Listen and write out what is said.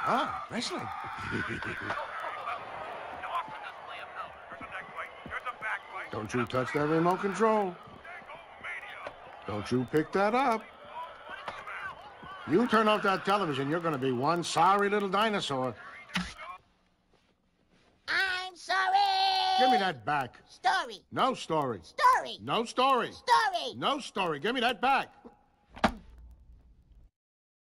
Ah, wrestling. Don't you touch that remote control. Don't you pick that up. You turn off that television, you're going to be one sorry little dinosaur. I'm sorry! Give me that back. Story. No story. Story. No story. Story. No story. Give me that back.